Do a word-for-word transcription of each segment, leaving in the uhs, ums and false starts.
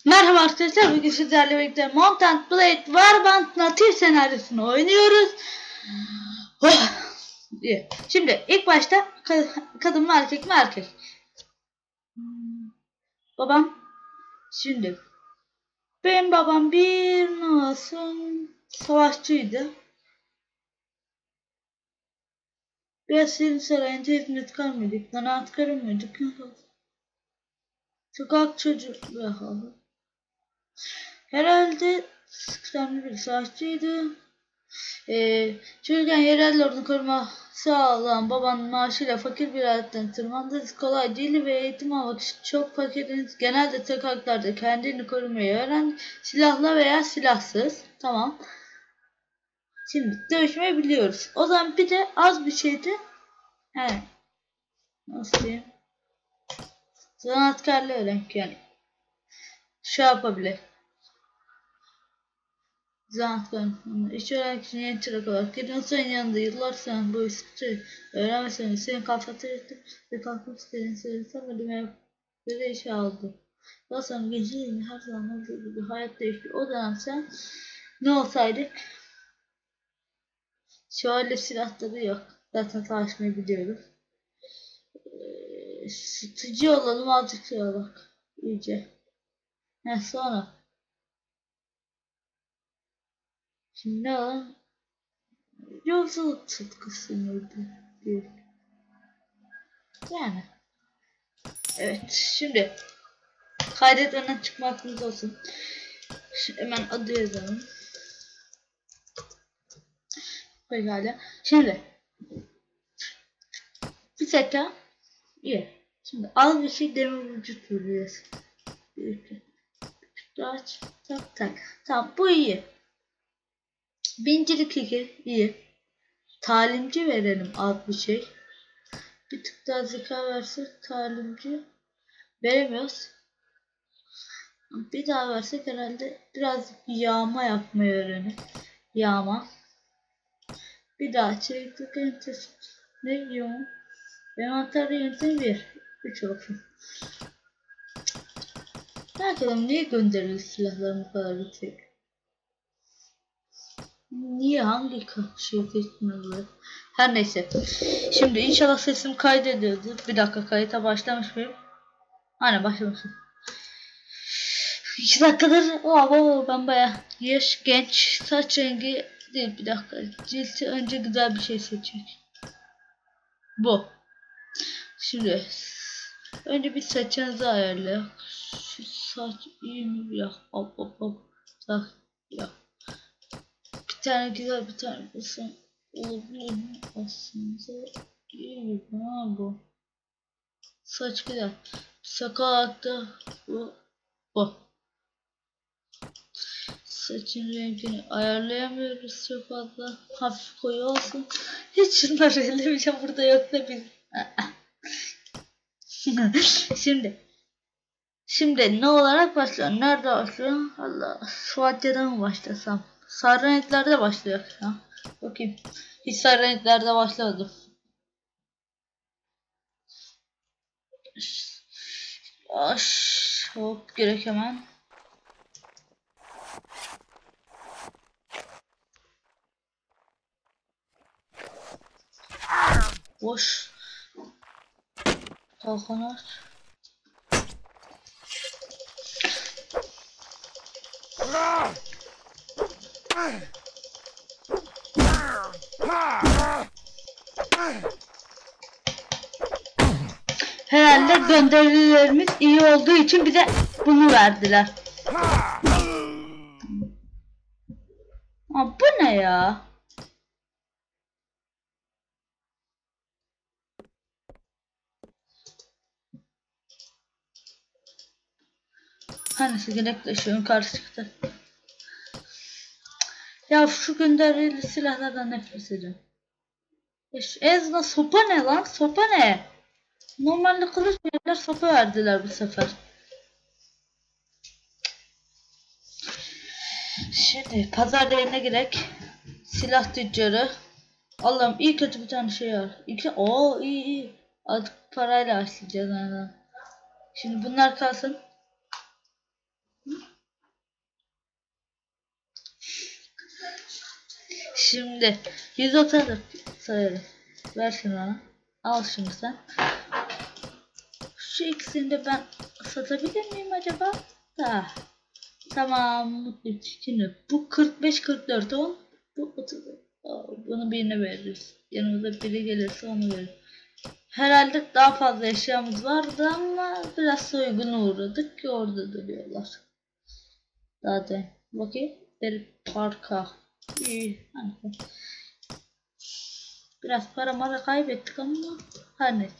Merhaba arkadaşlar, bugün sizlerle birlikte Mount and Blade Warband natif senaryosunu oynuyoruz. Oh, iyi. Şimdi ilk başta kadın mı erkek mi erkek? Babam. Şimdi benim babam bir masum savaşçıydı. Biraz senin sarayında hizmet mıydık? Zanaatkar mıydık? Sokak çocuğu. Herhalde sıkıntı bir savaşçıydı. Ee, çocukken yerel ordunu koruma sağlayan babanın maaşıyla fakir bir hayattan tırmandı. Kolay değil ve eğitim almak için çok fakiriz. Genelde sokaklarda kendini korumayı öğren. Silahla veya silahsız. Tamam. Şimdi dövüşmeyi biliyoruz. O zaman bir de az bir şeydi. He. Nasıl diyeyim? Zanaatkarlığı öğren yani. Şey yapabilir. Zanaatkarın iş öğrenmek için yeni çırak olarak gidiyorsan yanında yıllar sonra bu işi öğrenmesen senin kafatı ve kalkmak istediğini söylesem ödeme böyle işe aldı. Daha sonra geceliğini her zaman olduğu gibi hayat değişti. O dönem sen ne olsaydık? Şöyle silahları yok. Zaten savaşmayı biliyoruz. Ee, Sıtıcı olalım azıcık şey olalım. İyice. He sonra. Şimdi ne olalım? Yolculuk tutkusu muydu? Diyor. Yani. Evet. Şimdi kaydetmeden çıkma hakkımız olsun. Şimdi hemen adı yazalım. Pekala. Şimdi bir seka iyi. Şimdi az bir şey demir vücut vuruyoruz. Bir iki. Aç. Tak tak. Tamam bu iyi. Bincilik iki iyi. Talimci verelim az bir şey. Bir tık daha zeka versek talimci veremiyoruz. Bir daha versek herhalde biraz yağma yapmayı öğrenir. Yağma. Bir daha çeviklik entes ne yoğun. Envanter yöntemi bir. üç olsun. Bakalım niye gönderildi silahlarım bu kadar yüksek? Niye hangi şirketin oluyor? Her neyse. Şimdi inşallah sesim kaydediyordur. Bir dakika kayıta başlamış mıyım? Aynen başlamışım. iki dakikadır oh, ben baya yaş genç saç rengi değil bir dakika. Cilti önce güzel bir şey seçecek. Bu. Şimdi önce bir saçınızı ayarlayalım. Şu saç iyi mi ya? Hop hop hop. Saç ya. Bir tane güzel bir tane bulsam olabilir mi? Aslında iyi mi ha bu? Saç güzel. Sakalakta bu. Bu. Saçın rengini ayarlayamıyoruz çok fazla. Hafif koyu olsun. Hiç şunları ellemeyeceğim burada yok da biz. Şimdi. Şimdi ne olarak başlıyor? Nerede başlıyor? Allah. Suatye'den mi başlasam? Sarı renklerde başlıyor ya. Bakayım. Hiç sarı renklerde başlamadım. Aş, hop gerek hemen. Boş. Kalkan aç. Herhalde gönderilerimiz iyi olduğu için bize bunu verdiler. Aa, bu ne ya? Hangisi gerekli şu karşı çıktı. Ya şu gönderili silahlardan nefret ediyorum. Ezna sopa ne lan? Sopa ne? Normalde kılıç verdiler, sopa verdiler bu sefer. Şimdi pazar yerine girek. Silah tüccarı. Allah'ım iyi kötü bir tane şey var. İki, o iyi iyi. Artık parayla açlayacağız yani. Şimdi bunlar kalsın. Şimdi yüz otuz sayarız. Ver şunu bana. Al şimdi sen. Şu ikisini de ben satabilir miyim acaba? Da. Tamam, mutluyum. Şimdi bu kırk beş kırk dört on. Bu otuz. Bunu birine veririz. Yanımıza biri gelirse onu veririz. Herhalde daha fazla eşyamız vardı ama biraz soyguna uğradık ki orada duruyorlar. Zaten bakayım. Bir parka. İyi. Hani. Biraz para mara kaybettik ama her neyse.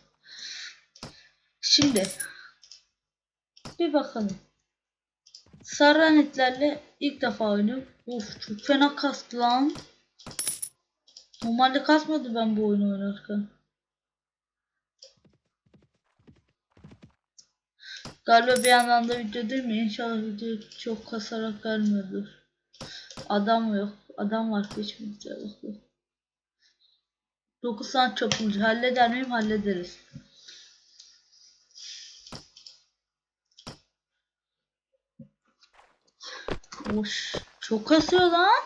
Şimdi bir bakalım. Sarranetlerle ilk defa oynuyorum. Of, çok fena kastı lan. Normalde kasmadı ben bu oyunu oynarken. Galiba bir yandan da video değil mi? İnşallah video çok kasarak gelmiyordur. Adam yok. Adam var hiç mi? dokuz saat çapulcu. Halleder miyim? Hallederiz. Oş, çok kasıyor lan.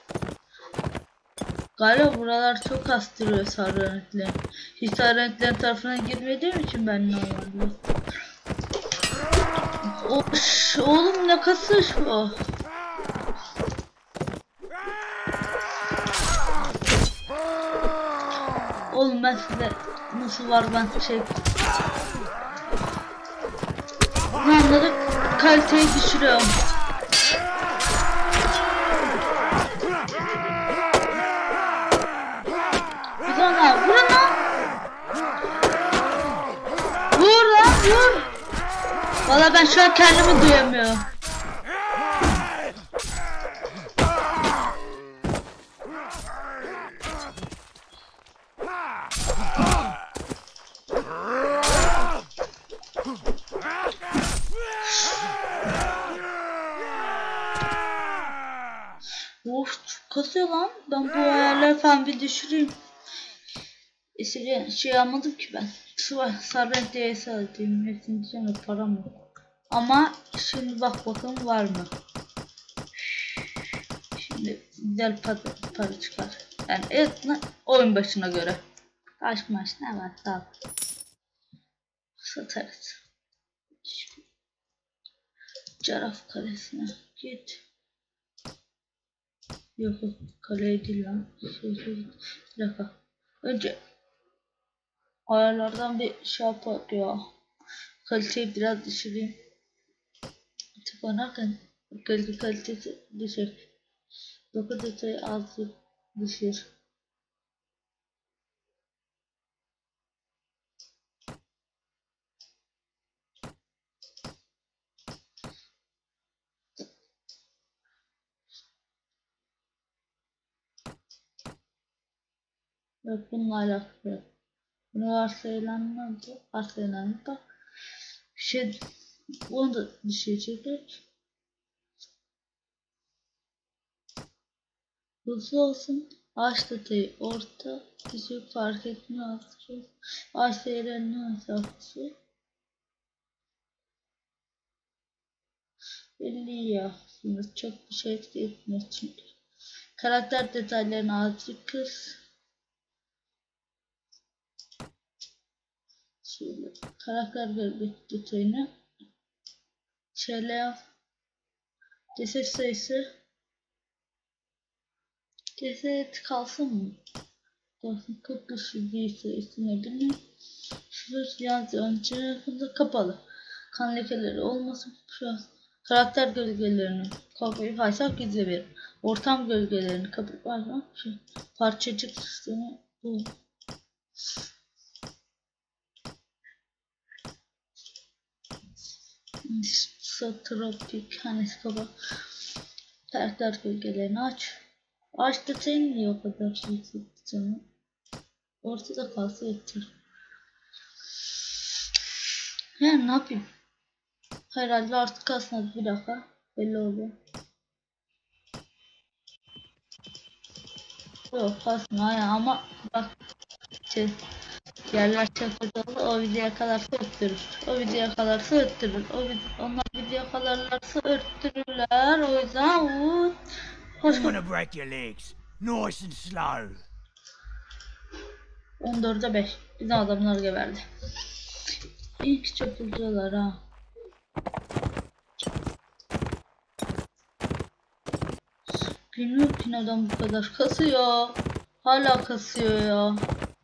Galiba buralar çok kastırıyor sarranetler. Hiç sarranetlerin tarafına girmediğim için ben normalde. Oş, oğlum ne kasış bu? Oğlum ben size nasıl var ben şey... Ne anladık? Kaliteyi düşürüyorum. Bir daha vurun lan. Vur lan vur. Valla ben şu an kendimi duyamıyorum. Of, çok kasıyor lan. Ben bu ayarları falan bir düşüreyim. Şey, şey almadım ki ben. Sarrent diye sadeyim. Hepsini diyeceğim de param yok. Ama şimdi bak bakalım var mı? Şimdi güzel para, para çıkar. Yani evet, oyun başına göre. Taş maç ne var? Sağ ol. Satarız. Caraf kalesine git. Yok yok, kaleye değil lan. Şey, şey, bir dakika. Önce ayarlardan bir şey yapar ya. Kaliteyi biraz düşüreyim. Tık oynarken kalite kalitesi düşür. dokuz detayı az düşür. Yok, bununla alakalı yok. Bunu varsayılanlar da varsayılanlar da şey, bunu da düşürecek. Hızlı olsun. Ağaç detayı orta. Düşük fark etmez. Ağaç seyirlerinin mesafesi belli ya. Şimdi çok bir şey etki etmez çünkü. Karakter detaylarını azıcık kız. Şöyle karakter gölge detayını şöyle yap. Ceset sayısı ceset kalsın mı? Kalsın. kırk kişi değilse üstüne binin. Sıfır yaz önce tarafında kapalı. Kan lekeleri olmasın. Şu an karakter gölgelerini kapayıp haysak gizli verir. Ortam gölgelerini kapayıp haysak şu parçacık sistemi bu. Tropik hani kaba. Karakter gölgelerini aç. Aç detayını niye o kadar yüksek canım? Ortada kalsa yeter. Yani ne yapayım? Herhalde artık kasmadı, bir dakika. Belli oldu. Yok kasmıyor ya, ama bak şey, yerler çakıldı, o videoya kadarsa öttürür. O videoya kadarsa öttürür. O video, onlar videoya kadarlarsa öttürürler. O yüzden uuu. Hoş Nice and slow. on dörde beş. Bizim adamlar geberdi. İlk çapulcular ha. Bilmiyorum ki neden bu kadar kasıyor. Hala kasıyor ya.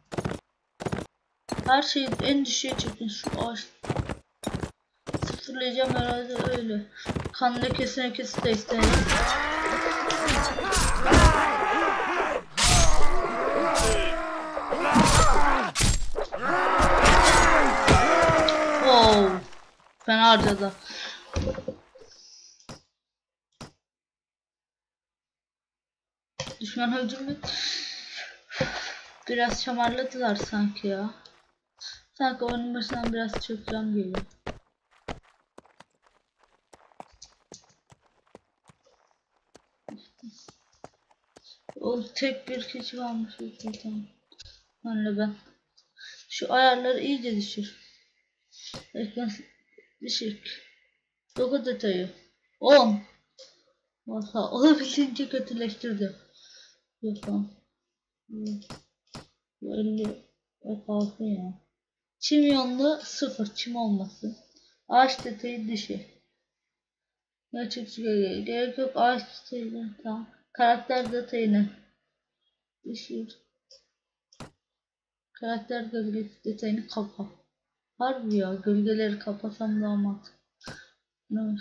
Her şeyi en düşüğe çekin şu ağaç. Sıfırlayacağım herhalde öyle. Kan lekesi lekesi de istedim. Wow. Fena harcadı. Düşman öldürmek. Biraz şamarladılar sanki ya. Sanki onun başından biraz çok can geliyor. O tek bir kişi kalmış zaten. Anne ben. Şu ayarları iyice düşür. Ekran düşük. Logo detayı. on. Valla olabildiğince kötüleştirdim. Yapalım. elli kalsın ya. Çim yonlu sıfır. Çim olmasın. Ağaç detayı düşük. Gerçek gerek gerek yok. Ağaç detayını tam. Karakter detayını düşür. Karakter gölgesi detayını kapa. Harbi ya, gölgeleri kapasam daha mantıklı. Ne?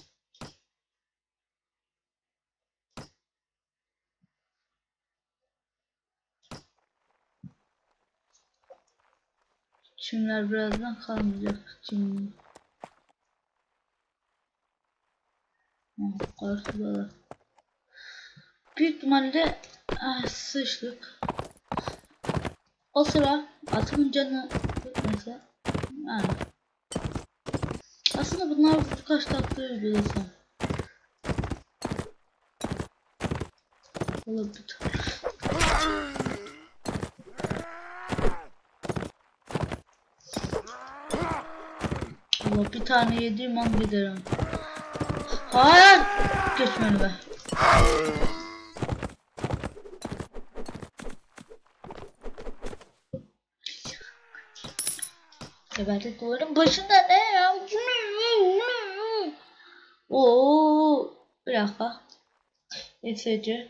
Çimler birazdan kalmayacak. Çim. Karşıdalar. Büyük ihtimalle ah, sıçtık. O sıra atımın canı mesela. Yani. Aslında bunlar birkaç dakika uygulasam. Olabilir. Allah bir tane yediğim an giderim. Hayır! Geçmeni be. Geberdik duvarın başında ne ya? Oo, bir dakika. Efeci.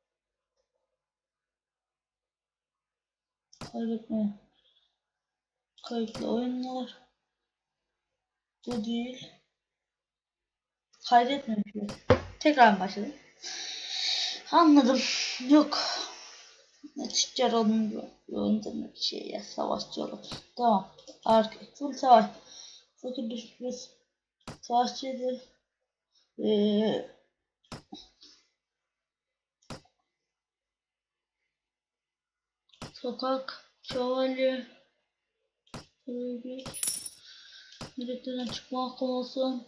Kaybetme. Kayıtlı oyunlar. Bu değil. Kaydetmemiş. Tekrar başladım. Anladım. Yok. Ne çıkacak onun yolunda bir şey ya. Savaşçı olur. Tamam. Arka. Full savaş. Fakir düşmüş. Savaşçıydı. Ee, sokak. Şövalye. Milletten çıkma hakkım olsun.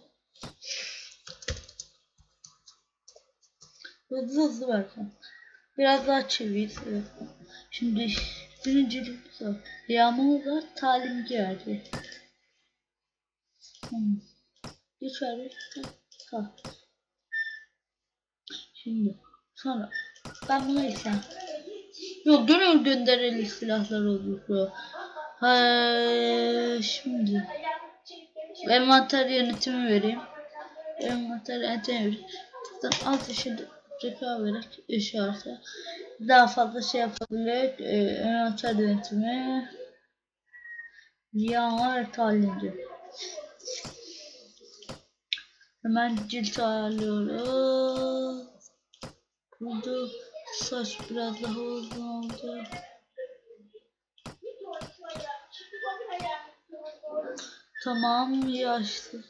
Hızlı hızlı versen. Biraz daha çevir. Evet. Şimdi birincilik zor. Yağmur var. Talimci verdi. Hmm. Geç verdi. Kal. Şimdi. Sonra. Ben bunu istem. Yok gönül göndereli silahlar oluyor. Ha, şimdi. Envanter yönetimi vereyim. Envanter yönetimi vereyim. Alt işi rekabet vererek işareti daha fazla şey yapabilir. Envanter ee, yönetimi yağmur talinci. Hemen cilt ayarlıyoruz. Burada saç biraz daha uzun oldu. Tamam yaşlı.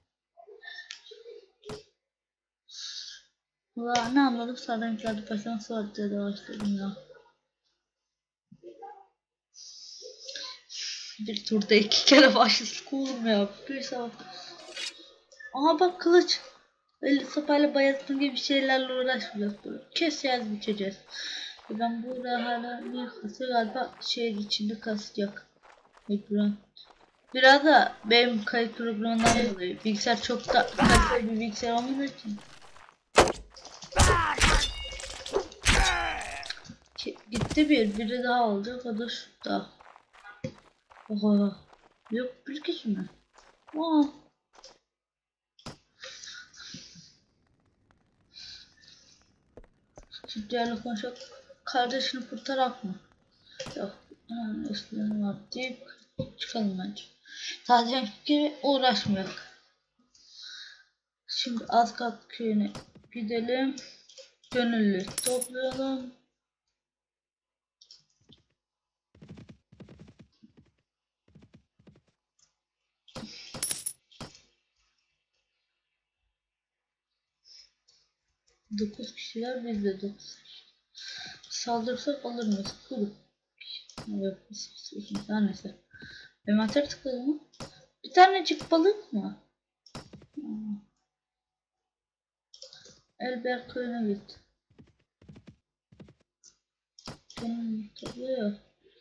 Valla ne anladım sarı renklerde baştan sonra diye başladım ya. Bir turda iki kere başladık oğlum ya. Bir sabah. Aha bak kılıç. Öyle sopayla bayatın gibi şeylerle uğraşmayacağız böyle. Keseceğiz biçeceğiz. Ben burada hala niye kasıyor galiba şehir içinde kasacak. Ekran. Biraz da benim kayıt programından dolayı bilgisayar çok da kaliteli bir bilgisayar olmadığı için. Bitti bir. Biri daha oldu. O da şurada. Oha. Yok bir kişi mi? Aa. Ciddiyle konuşup kardeşini kurtarak mı? Yok. Yani üstlerim var deyip çıkalım bence. Zaten gibi uğraşmıyor. Şimdi Azgat köyüne gidelim. Gönüllü toplayalım. Dokuz kişiler, biz de dokuz. Saldırırsak alır mıyız? Kurup. Evet, her neyse. Envanter tıkladı mı? Bir tanecik balık mı? Hmm. Elber köyüne git. Benim tabii.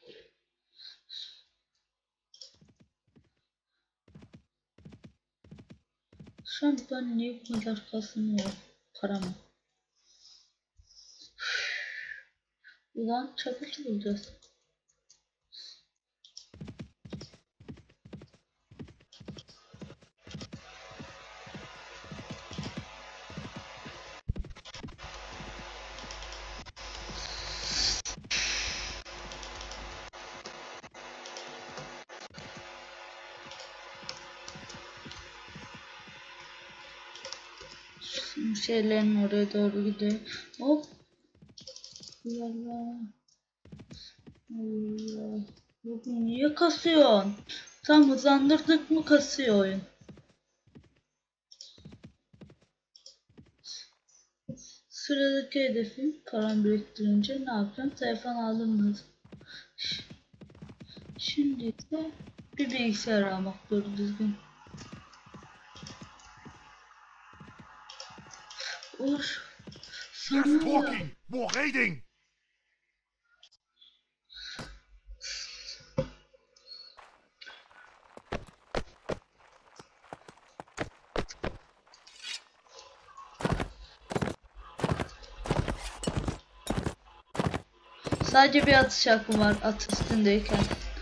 Şu an ben niye bu kadar kasmıyor paramı? Ulan çabuk bulacağız. Şeylerin oraya doğru gidiyor. Hop. Yallah. Allah. Bugün niye kasıyorsun? Tam hızlandırdık mı kasıyor oyun. Sıradaki hedefim param biriktirince ne yapacağım? Telefon alınmadı. Şimdi ise bir bilgisayar almak doğru düzgün. Uğur. Sana sadece bir atış hakkım var at üstündeyken.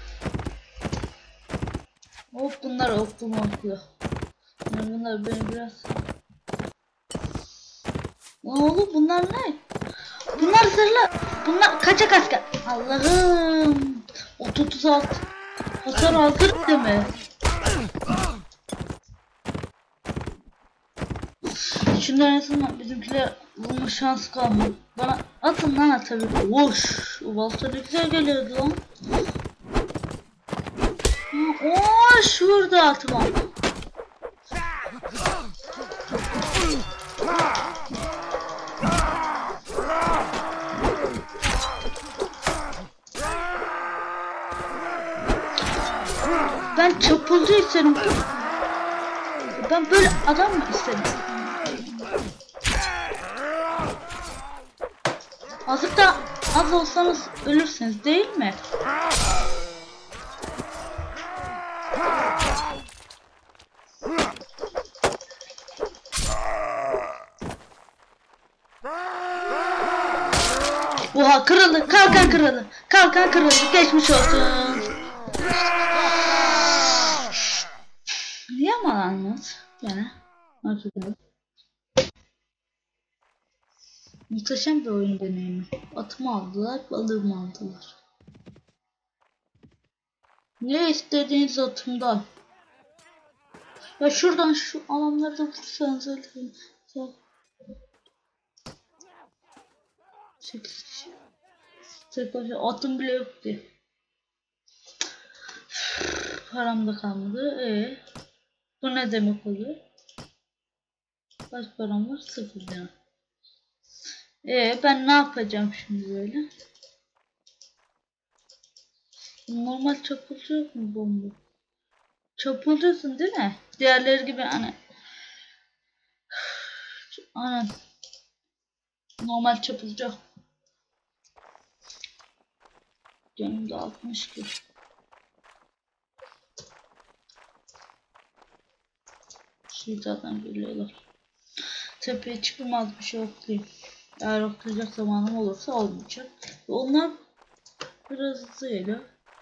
Hop bunlar oklumu okuyor. Yani bunlar beni biraz... Oğlum bunlar ne? Bunlar zırhlı. Bunlar kaçak asker. Allah'ım. otuz altı. Hasar aldır değil mi? Şunların arasında bizimkiler bulma şans kalmadı. Bana atın lan tabii. Voş. O balta ne güzel geliyordu lan. Ooo şurada altıma. Ben çapulcu isterim. Ben böyle adam mı isterim? Azıcık da az olsanız ölürsünüz değil mi? Oha kırıldı, kalkan kırıldı, kalkan kırıldı, geçmiş olsun. Niye malanmaz? Yani muhteşem bir oyun deneyimi. Atımı aldılar, balığımı aldılar. Ne istediğiniz atımdan. Ya şuradan şu alanları da vursanız öldürün. sekiz kişi. Tek başına atım bile yoktu. Param da kalmadı. Ee, bu ne demek oluyor? Kaç param var? Sıfır lira. Ee, ben ne yapacağım şimdi böyle? Normal çapulcu yok mu bomba? Çapulcusun değil mi? Diğerleri gibi hani. Aynen. Normal çapulcu. Canım da altmış ki. Şey zaten geliyorlar. Tepeye çıkılmaz bir şey oklayayım. Eğer oklayacak zamanım olursa olmayacak. Onlar Biraz hızlı geliyor.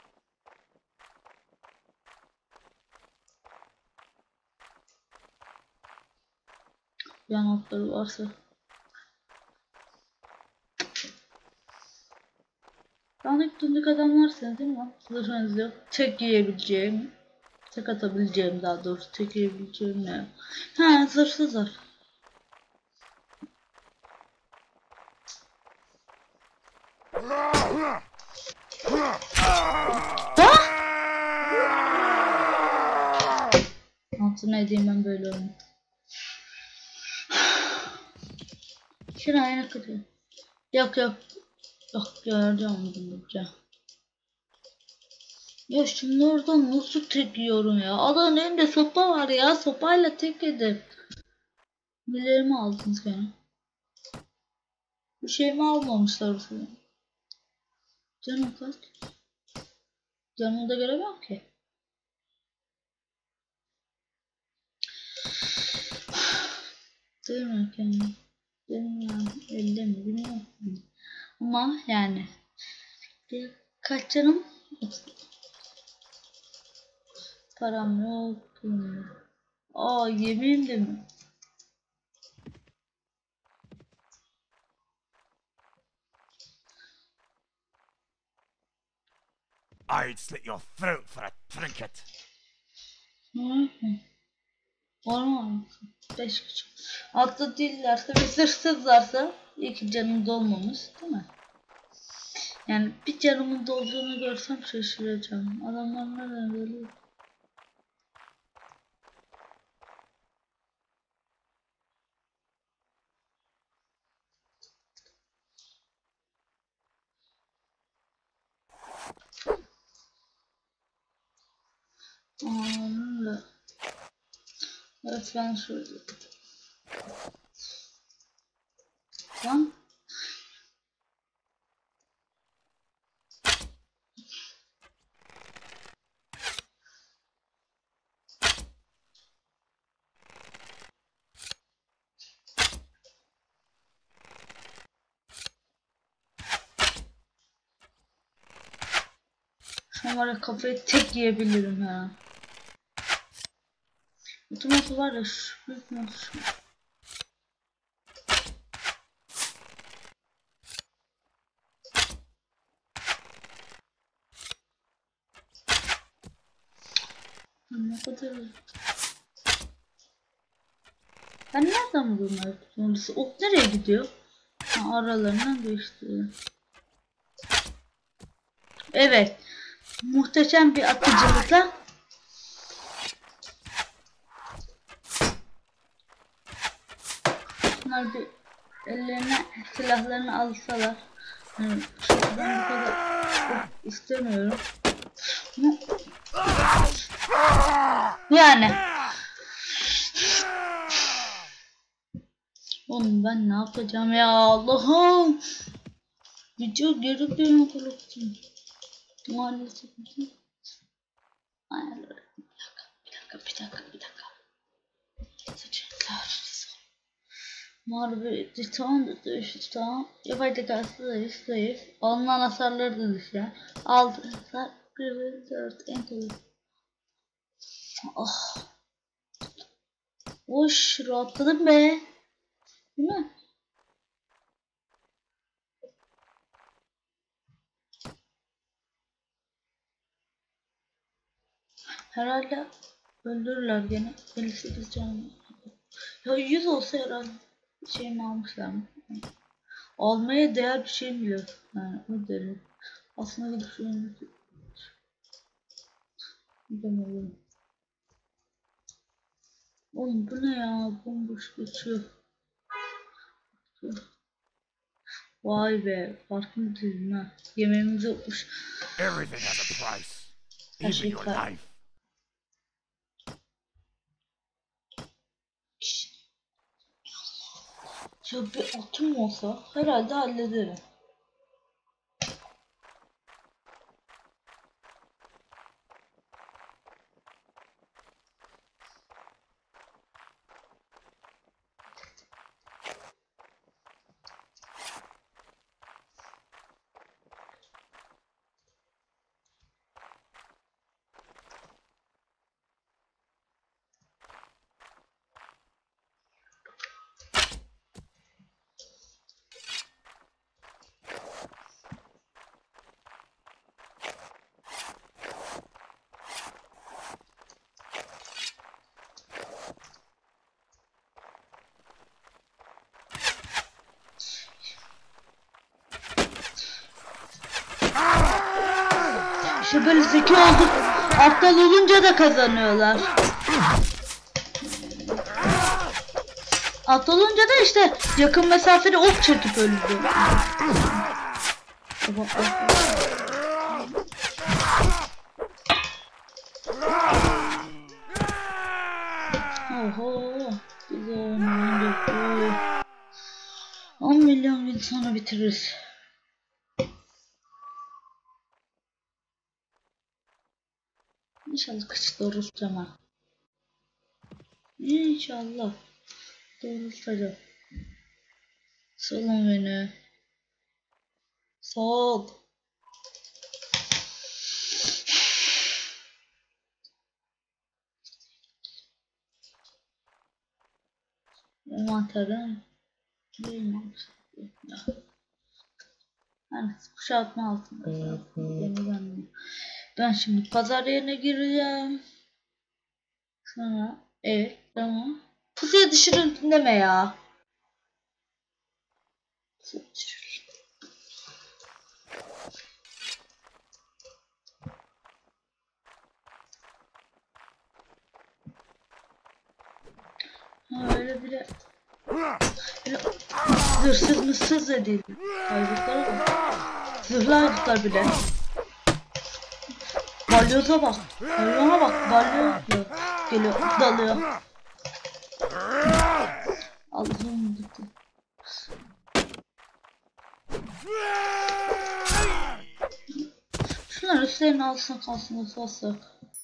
Yan altları varsa. Dandik dundik adamlarsınız değil mi lan? Zırhınız yok. Tek yiyebileceğim. Tek atabileceğim daha doğrusu. Tek yiyebileceğim ne? Ha, zırhsızlar. Ha? Altına edeyim ben böyle oyunu. Şuraya ne kadar? Yok yok. Yok göreceğim bunu. Ya şimdi oradan nasıl tek yiyorum ya? Adamın elinde sopa var ya. Sopayla tek yedim. Nelerimi aldınız gene? Bir şey mi almamışlar falan? Canım kaç? Canımı da göremiyorum ki. Değil mi kendim? Değil mi ya? Elde mi? Bilmiyorum. Ama yani. Bir kaç canım? Param yok. Bilmiyorum. Aa yemeğim de mi? I'd slit your throat for a trinket. Hı hı. Olmaz. Beş küçük. Altta değillerse ve zırhsızlarsa iki canım dolmamış değil mi? Yani bir canımın dolduğunu görsem şaşıracağım. Adamlar nereden geliyor? Anında. Evet ben şöyle. Lan. Şu an var ya kafayı tek yiyebilirim ya. Otomatı var ya şu büyük mü şu? Ne kadar. Ben nereden bunları tutuyorum? Ok nereye gidiyor? Ha, aralarından geçti. Evet. Muhteşem bir atıcılıkla bunlar bir ellerine silahlarını alsalar. Yani ben bu kadar istemiyorum. Yani oğlum ben ne yapacağım ya Allah'ım. Video geri dönüyor kulakçım. Maalesef. Ayarlar. Bir dakika, bir dakika, bir dakika. Seçenekler. Mavi titan da düştü tamam. Yapay zekası da zayıf. Alınan hasarları da düşüyor. altı hasar. bir dört enter. Oh. Hoş rahatladım be. Değil mi? Herhalde öldürürler gene. elli sekiz canım. Ya yüz olsa herhalde şey mi almışlar mı? Almaya değer bir şey mi yok? Yani o derim. Aslında gidip şunu yapamıyorum. Oğlum bu ne ya? Bomboş geçiyor. Vay be. Farkında değilim ha. Yemeğimiz yokmuş. Everything has a price, Her even şey your kar. life. Ya bir atım olsa herhalde hallederim. İşte böyle zeki olduk. Aptal olunca da kazanıyorlar. Aptal olunca da işte yakın mesafede ok çekip öldü. Oho. Güzel. on milyon gün sonra bitiririz. İnşallah kış doğrultacağım ha. İnşallah doğrultacağım. Salın beni. Sal. Envanterden değilmiş. Yani kuşatma altında zaten. Ben şimdi pazar yerine gireceğim. Sonra evet tamam. Pusuya düşürün deme ya. Pusuya düşürün. Ha öyle bile. Öyle hırsız mısız da değil. Hayırlıklara bak. Zırhlı hayırlıklar bile. Balyoza bak. Balyona bak. Balyoz geliyor. Dalıyor. Allah'ım gitti. Şunlar üstlerine alsın kalsın ufaksak.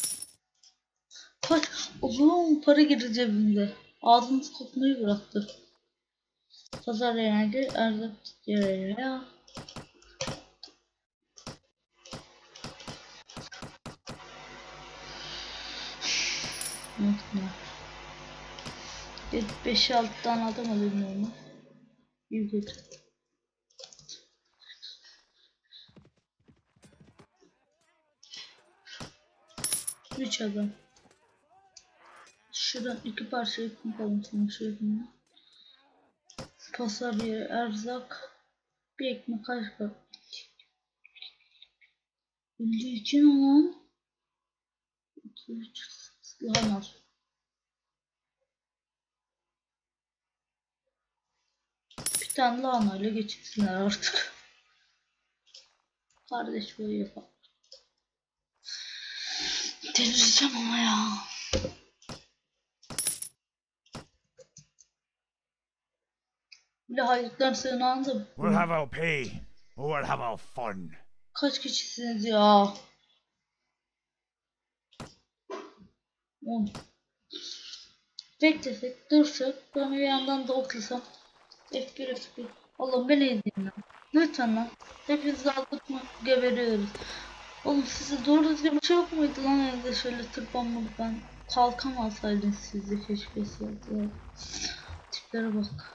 Kaç. Allah'ım para girdi cebimde. Ağzımız kokmayı bıraktı. Pazar yerine erzak yere. beş altı tane adam alayım onu. İyi kötü. üç adam. Şuradan iki parça ekmek alayım sana şuradan. Pasar yeri erzak. Bir ekmek kaç var? elli iki olan. iki üç lan al. Bir tane lahana ile geçirsinler artık. Kardeş böyle yapalım. Delireceğim ama ya. Bile hayırlıklar sığınağında. We'll have our pay, or we'll have our fun. Kaç kişisiniz ya? on. Beklesek, dursak, ben bir yandan da oklasam. F bir F bir. Allah'ım beni izleyin lan. Lütfen lan. Hepinizi aldık mı geberiyoruz. Oğlum size doğru düzgün bir şey yok muydu lan evde şöyle tırpanmadı ben. Kalkamasaydın siz de keşke ya. Tiplere bak.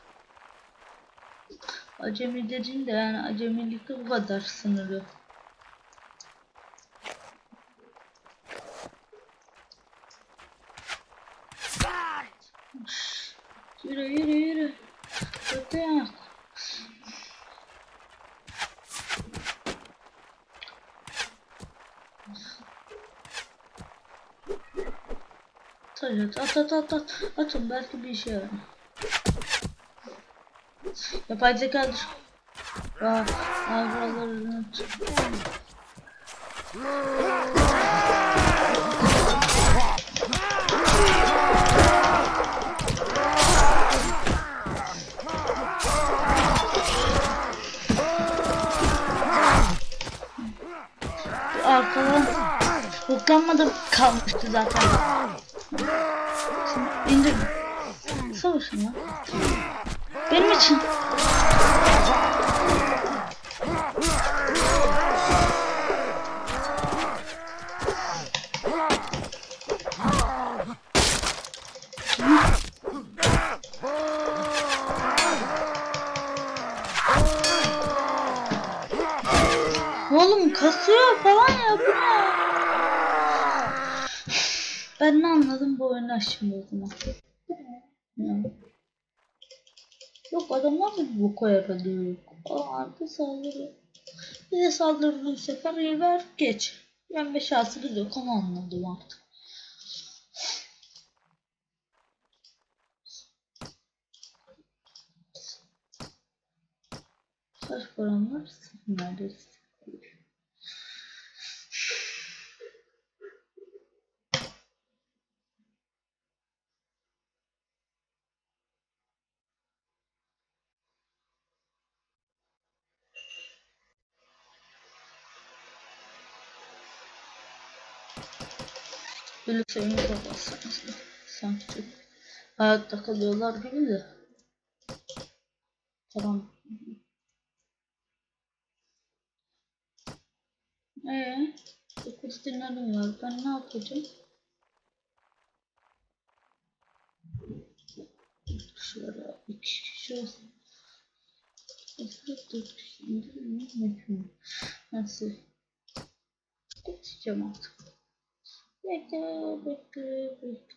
Acemi dediğin de yani acemilikte bu kadar sınırlı. Yürü yürü yürü. Kötü ya. At at at at at. Atın belki bir işe yarar. Yapay zeka düş. Aa, aa buraları aç. Arkadan huklanmadım kalmıştı zaten. Şimdi indir. Savaşın lan. Benim için. Oğlum kasıyor falan ya bu ne? Ben ne anladım bu oyunu şimdi o zaman. Ya. Yok adamlar da bu koyabiliyor. Aa arka saldırı. Bize saldırdı bu sefer iyi ver geç. Ben beş altı gidiyor. Konu anladım artık. Kaç param var? Sıfır neredeyse. Birlikte ünlü babası. Sanki çok hayatta kalıyorlar gibi de. Tamam. Eee? dokuz dinlerim var. Ben ne yapacağım? Şöyle iki kişi olsun. Nasıl? Geçeceğim artık. Bekle, bekle, bekle.